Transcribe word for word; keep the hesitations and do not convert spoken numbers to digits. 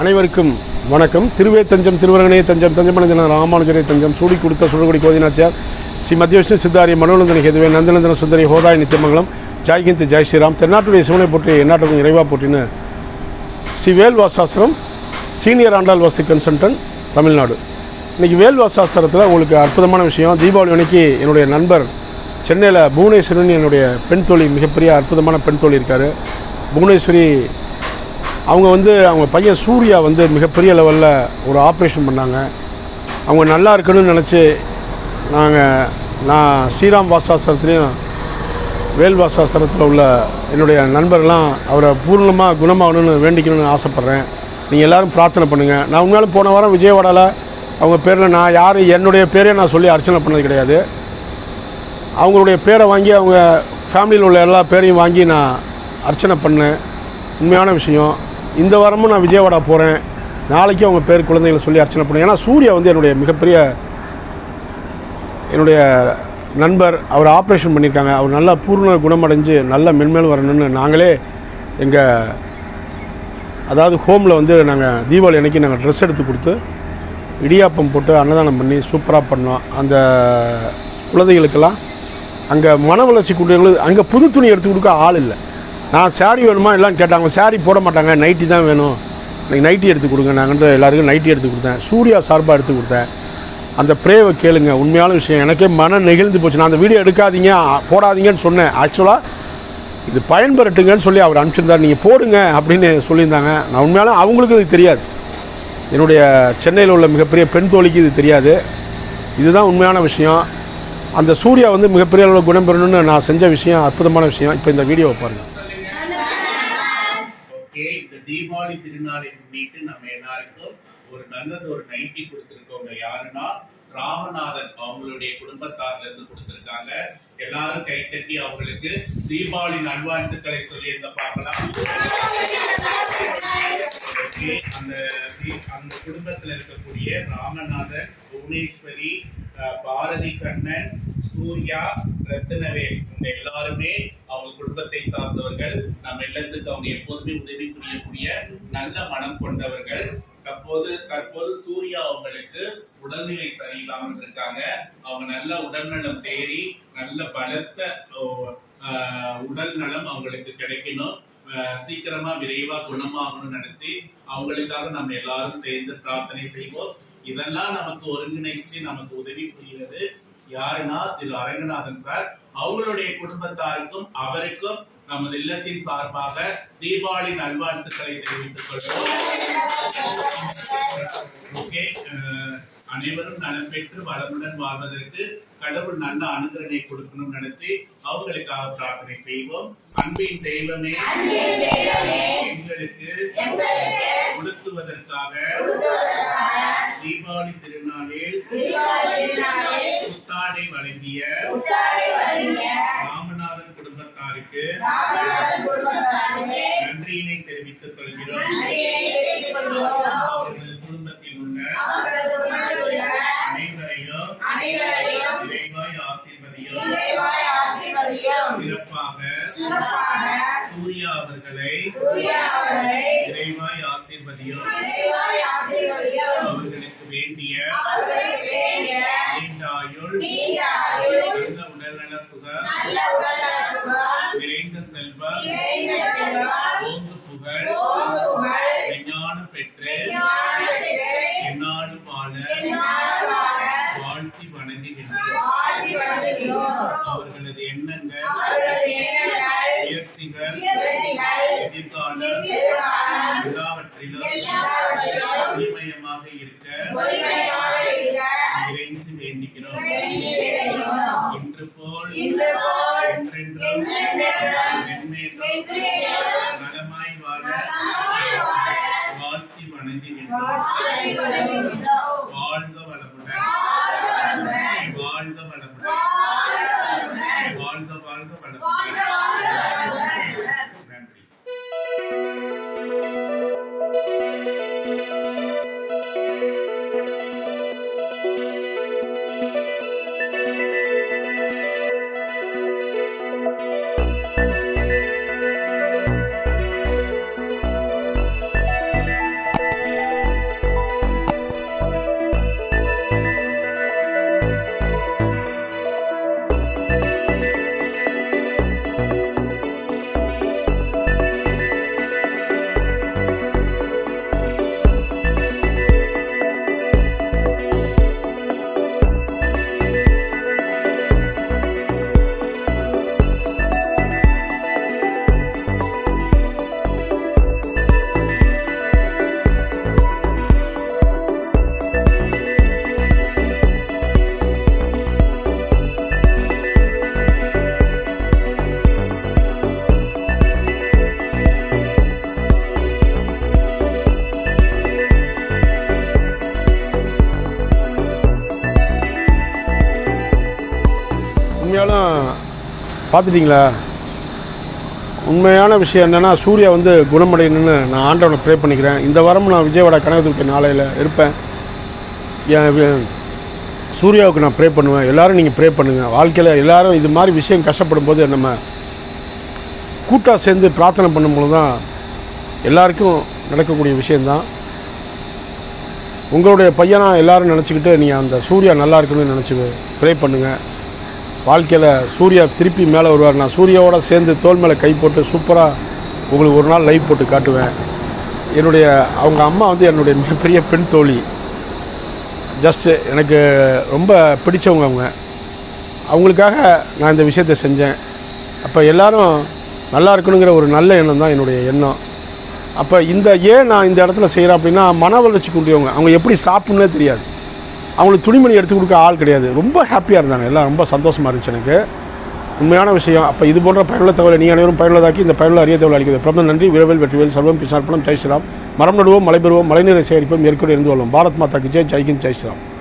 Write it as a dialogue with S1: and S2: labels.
S1: அனைவருக்கும் வணக்கம். திருவே தஞ்சம் திருவரங்கனே தஞ்சம் தஞ்சமனஞ்சன ராமானுஜரே தஞ்சம் சூடி கொடுத்த சுடகுடி கோதினாச்சார் ஸ்ரீ மத்திய விஷ்ணு சித்தாரிய மனோநந்தன ஹேதுவே நந்தநந்தன சுந்தரி ஹோதாய் நித்தியமங்கலம் ஜாய்கிந்த் ஜெய் ஸ்ரீராம் தென்னாட்டுடைய சிவனை போற்றி எந்நாட்டுக்கும் இறைவா போற்றின்னு ஸ்ரீ வேல் வாஸ்துசாஸ்திரம் சீனியர் ஆண்டாள் வாஸ்து கன்சல்டன்ட் தமிழ்நாடு. இன்றைக்கி வேல் வாஸ்துசாஸ்திரத்தில் உங்களுக்கு அற்புதமான விஷயம். தீபாவளி அன்னைக்கு என்னுடைய நண்பர் சென்னையில் புவனேஸ்வரின்னு என்னுடைய பெண் தோழி, மிகப்பெரிய அற்புதமான பெண் தோழி இருக்கார் புவனேஸ்வரி. அவங்க வந்து அவங்க பையன் சூர்யா வந்து மிகப்பெரிய லெவலில் ஒரு ஆப்ரேஷன் பண்ணாங்க. அவங்க நல்லா இருக்கணும்னு நினச்சி நாங்கள் நான் ஸ்ரீராம் வாஸ்துசாஸ்திரத்துலேயும் வேல் வாஸ்துசாஸ்திரத்தில் உள்ள என்னுடைய நண்பர்லாம் அவரை பூர்ணமாக குணமாகணும்னு வேண்டிக்கணும்னு ஆசைப்பட்றேன். நீங்கள் எல்லோரும் பிரார்த்தனை பண்ணுங்கள். நான் உண்மையாலும் போன வாரம் விஜயவாடாவில் அவங்க பேரில் நான் யார் என்னுடைய பேரே நான் சொல்லி அர்ச்சனை பண்ணது கிடையாது. அவங்களுடைய பேரை வாங்கி அவங்க ஃபேமிலியில் உள்ள எல்லா பேரையும் வாங்கி நான் அர்ச்சனை பண்ணேன். உண்மையான விஷயம். இந்த வாரமும் நான் விஜயவாடா போகிறேன். நாளைக்கு அவங்க பேர் குழந்தைகளை சொல்லி அர்ச்சனை பண்ணேன். ஏன்னா சூர்யா வந்து என்னுடைய மிகப்பெரிய என்னுடைய நண்பர். அவர் ஆப்ரேஷன் பண்ணியிருக்காங்க. அவர் நல்லா பூர்ண குணமடைஞ்சு நல்ல மென்மேலும் வரணும்னு நாங்களே எங்கள் அதாவது ஹோமில் வந்து நாங்கள் தீபாவளி அன்றைக்கி நாங்கள் ட்ரெஸ் எடுத்து கொடுத்து இடியாப்பம் போட்டு அன்னதானம் பண்ணி சூப்பராக பண்ணோம். அந்த குழந்தைகளுக்கெல்லாம் அங்கே மன வளர்ச்சி குழந்தைகளுக்கு அங்கே புது துணி எடுத்து கொடுக்க ஆள் இல்லை. நான் சாரீ வேணுமா எல்லாம் கேட்டாங்க. சாரீ போட மாட்டாங்க, நைட்டி தான் வேணும், எனக்கு நைட்டி எடுத்து கொடுங்க. நாங்கள்ட்டு எல்லாருக்கும் நைட்டி எடுத்து கொடுத்தேன். சூர்யா சார்பாக எடுத்து கொடுத்தேன். அந்த ப்ரேவை கேளுங்க. உண்மையான விஷயம். எனக்கே மன நெகிழ்ந்து போச்சு. நான் அந்த வீடியோ எடுக்காதீங்க போடாதீங்கன்னு சொன்னேன். ஆக்சுவலாக இது பயன்பெறட்டுங்கன்னு சொல்லி அவர் அனுப்பிச்சிருந்தார். நீங்கள் போடுங்க அப்படின்னு சொல்லியிருந்தாங்க. நான் உண்மையாலும் அவங்களுக்கு இது தெரியாது. என்னுடைய சென்னையில் உள்ள மிகப்பெரிய பெண் தோழிக்கு இது தெரியாது. இதுதான் உண்மையான விஷயம். அந்த சூர்யா வந்து மிகப்பெரிய அளவில் குணம் பெறணும்னு நான் செஞ்ச விஷயம் அற்புதமான விஷயம். இப்போ இந்த வீடியோவை பாருங்கள்.
S2: இந்த தீபாவளி திருநாளை முன்னிட்டு நம்ம எல்லாருக்கும் ஒரு நல்லது ஒரு நைட்டி கொடுத்திருக்கோங்க. யாருன்னா ராமநாதன் அவங்களுடைய குடும்பத்தார்ல இருந்து கொடுத்திருக்காங்க. எல்லாரும் கைத்தட்டி அவங்களுக்கு தீபாவளி நல்வாழ்த்துக்களை சொல்லி இருந்த பார்க்கலாம். அந்த அந்த குடும்பத்துல இருக்கக்கூடிய ராமநாதன், புவனேஸ்வரி, பாரதி கண்ணன், சூர்யா, ரத்னவேல் இந்த எல்லாருமே அவங்க குடும்பத்தை சார்ந்தவர்கள். நம்ம இல்லத்துக்கு அவங்க எப்போதுமே உதவி புரியக்கூடிய நல்ல மனம் கொண்டவர்கள். தற்போது தற்போது சூர்யா அவங்களுக்கு உடல்நிலை சரியில்லாமல் இருக்காங்க. அவங்க நல்ல உடல்நலம் தேறி நல்ல பலத்த உடல் நலம் அவங்களுக்கு கிடைக்கணும், சீக்கிரமா விரைவா குணமாகணும்னு நினைச்சு அவங்களுக்காக நம்ம எல்லாரும் சேர்ந்து பிரார்த்தனை செய்வோம். இதெல்லாம் நமக்கு ஒருங்கிணைச்சு நமக்கு உதவி புரிகிறது யாருன்னா திரு அரங்கநாதன் சார். அவங்களுடைய குடும்பத்தாருக்கும் அவருக்கும் நமது இல்லத்தின் சார்பாக தீபாவளி நல்வாழ்த்துக்களை தெரிவித்துக் கொள்வோம். ஓகே, அனைவரும் நலம் பெற்று வளமுடன் வாழ்வதற்கு கடவுள் நல்ல அனுகிரகத்தை கொடுக்கணும்னு நினைச்சு அவங்களுக்காக பிரார்த்தனை செய்வோம். அன்பின் தெய்வமே எங்களுக்கு உடுத்துவதற்காக தீபாவளி திருநாளில் புத்தாடை வழங்கிய ராமநாதன் குடும்பத்தாருக்கு நன்றியினை தெரிவித்துக் கொள்கிறோம். அவர்களது குடும்பத்தில் உள்ள அனைவரையும் இறைவாய் ஆசீர்வதியும். சிறப்பாக சூர்யா அவர்களை இறைவாய் ஆசீர்வதியும். அவர்களுக்கு வேண்டிய நீண்டாயுள், நல்ல உடல்நல சுகம், விரைந்த செல்வம், ஓங்கு புகழ், விஞ்ஞான பெற்று எந்நாடு வாழ வாழ்த்தி வணங்குகின்றோம். அவர்களது எண்ணங்கள் முயற்சிகள் எதிர்காலம் எல்லாவற்றிலும் ஒளிமயமாக இருக்க இறைஞ்சி வேண்டுகிறோம். இன்று போல் என்றென்றும் மென்மேலும் நலமாய் வாழ வாழ்த்தி வணங்குகின்றோம். வாழ்க வளமுடன், வாழ்க வளமுடன், வாழ்க வாழ்க வளமுடன். நன்றி.
S1: உண்மையாலும் பார்த்துட்டிங்களா? உண்மையான விஷயம் என்னென்னா, சூர்யா வந்து குணமடையணுன்னு நான் ஆண்டவனை ப்ரே பண்ணிக்கிறேன். இந்த வாரம் நான் விஜயவாடா கனகதுர்க்கை நாளையில் இருப்பேன். என் சூர்யாவுக்கு நான் ப்ரே பண்ணுவேன். எல்லோரும் நீங்கள் ப்ரே பண்ணுங்கள். வாழ்க்கையில் எல்லோரும் இது மாதிரி விஷயம் கஷ்டப்படும் போது நம்ம கூட்டாக சேர்ந்து பிரார்த்தனை பண்ணும்போது தான் எல்லாருக்கும் நடக்கக்கூடிய விஷயந்தான். உங்களுடைய பையனாக எல்லோரும் நினச்சிக்கிட்டு நீங்கள் அந்த சூர்யா நல்லா இருக்குன்னு நினச்சி ப்ரே பண்ணுங்கள். வாழ்க்கையில் சூர்யா திருப்பி மேலே வருவார். நான் சூர்யாவோட சேர்ந்து தோல் மேலே கை போட்டு சூப்பராக உங்களுக்கு ஒரு நாள் லைவ் போட்டு காட்டுவேன். என்னுடைய அவங்க அம்மா வந்து என்னுடைய மிகப்பெரிய பெண் தோழி. ஜஸ்ட்டு எனக்கு ரொம்ப பிடிச்சவங்க அவங்க. அவங்களுக்காக நான் இந்த விஷயத்தை செஞ்சேன். அப்போ எல்லோரும் நல்லா இருக்கணுங்கிற ஒரு நல்ல எண்ணம் தான் என்னுடைய எண்ணம். அப்போ இந்த ஏன் நான் இந்த இடத்துல செய்கிறேன் அப்படின்னா, மன வளர்ச்சி கூடியவங்க. அவங்க எப்படி சாப்பிட்ணுன்னே தெரியாது. அவங்களுக்கு துணிமணி எடுத்து கொடுக்க ஆள் கிடையாது. ரொம்ப ஹாப்பியாக இருந்தாங்க. எல்லாம் ரொம்ப சந்தோஷமாக இருந்துச்சு எனக்கு. உண்மையான விஷயம். அப்போ இது போன்ற பயனுள்ள தகவலை நீங்கள் அனைவரும் பயனுள்ளதாக்கி இந்த பயனுள்ள அரிய தகவல் அளிக்கிறது பிரபலம். நன்றி. விரைவில் வெற்றிவேல் சர்வம் கிருஷ்ணார்ப்பணம். ஜெய் ஸ்ரீராம். மரம் நடுவோம், மலை பெறுவோம், மழைநீரை சேகரிப்போம், ஏற்கனவே இருந்து கொள்வோம். பாரத் மாதா கி ஜெய். ஜெய்ஹிந்த். ஜெய் ஸ்ரீராம்.